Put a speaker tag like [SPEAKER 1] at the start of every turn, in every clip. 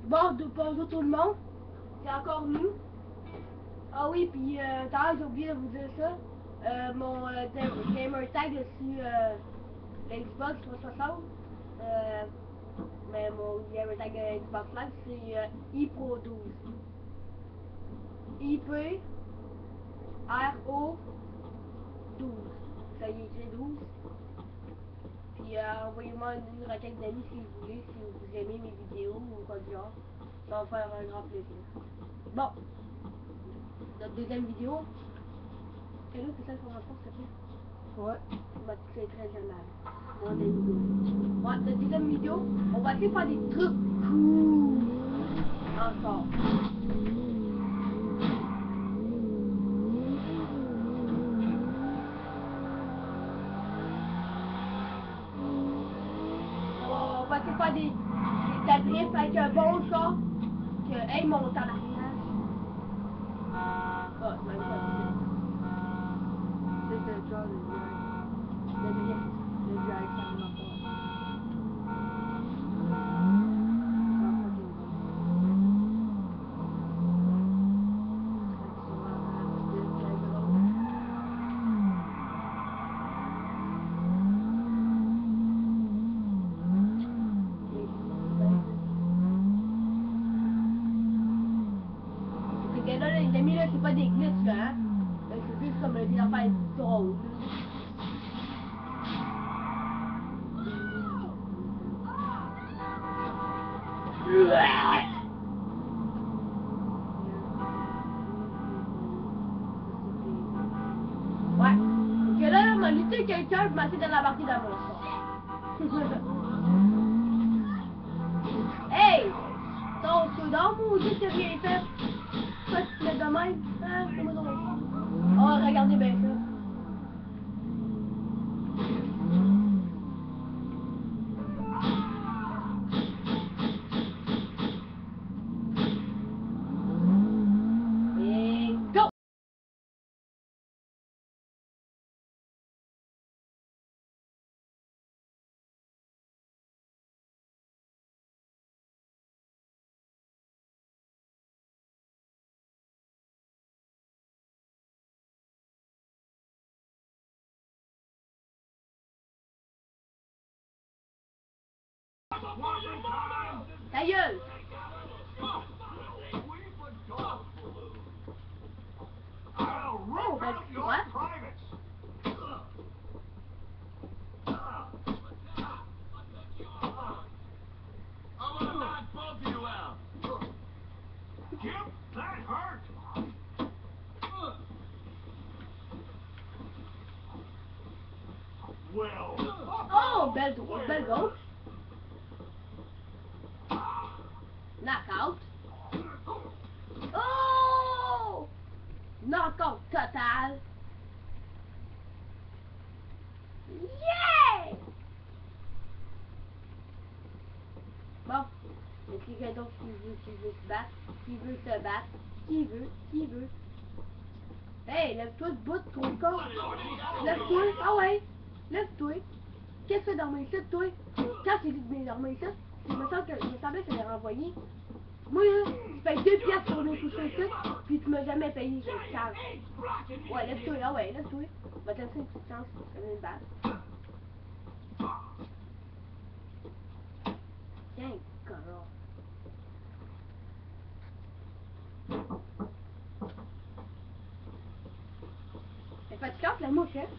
[SPEAKER 1] Bonjour tout le monde, c'est encore nous. Ah oui, puis tout à l'heure j'ai oublié de vous dire ça. Mon gamer tag sur l'Xbox 360, mais mon gamer tag Xbox Live c'est iPro12. IPRO12. Ça y est écrit 12. Puis envoyez-moi une requête d'amis si vous voulez, si vous aimez mes vidéos ou quoi du genre. Ça va me faire un grand plaisir. Bon, notre deuxième vidéo. Quelle autre c'est celle qu'on va faire, s'il te plaît? Ouais. Bah, c'est très aimable. Ouais, notre deuxième vidéo, on va essayer de faire des trucs cool. Encore. On va essayer de faire des drips avec un bon char. Que, hey, mon tabarnak. Oh, même pas. C'est le genre de drag. Le drag, ça ne marche pas. Là, les amis, là, c'est pas des glitches, là, hein? C'est juste comme des affaires drôles. Ouais. Parce que là, on m'a lutté quelqu'un pour m'essayer de l'embarquer dans mon sang. Hey! Ton soudan, maudit, t'as rien fait? Toi, tu te mets de même? Hein? C'est moi drôle. Oh, regardez bien ça. Et go! Ta gueule! Oh, ben, what? Oh, belle gauche. Knockout. Oh! Knockout total. Yeah! Bon, est-ce qu'il y a quelqu'un d'autre qui veut se battre? Qui veut se battre? Qui veut? Hey, lève-toi de bout, ton corps. Lève-toi, ah ouais. Lève-toi. Qu'est-ce que tu fais dormir ici, toi? Quand j'ai dit de venir dormir ici, il me semblait que je l'ai renvoyé. Moi, là, tu payes 2 piastres pour venir coucher ici, puis tu m'as jamais payé, je calme. Ouais, lève-toi, ah ouais, lève-toi. Va te laisser une petite chance de venir me battre. Tiens, connard. Elle fait fatigante, la mouche, hein?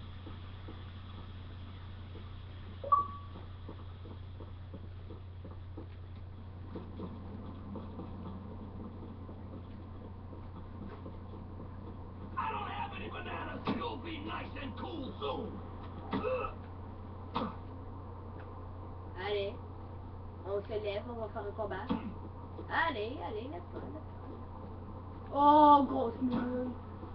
[SPEAKER 1] Allez, on se lève, on va faire un combat. Allez, lève-toi. Oh, grosse moule.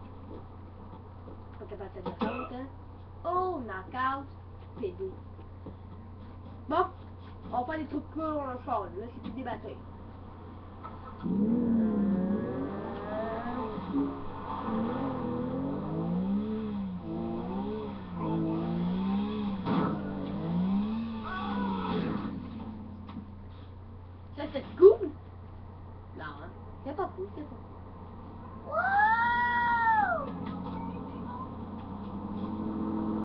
[SPEAKER 1] Pas capable de se défendre, hein? Oh, knockout, PD. Bon, on va faire des trucs courts en fond, là, c'est plus des batailles. Ça, c'est cool. là, hein. C'est pas fou, c'est pas fou.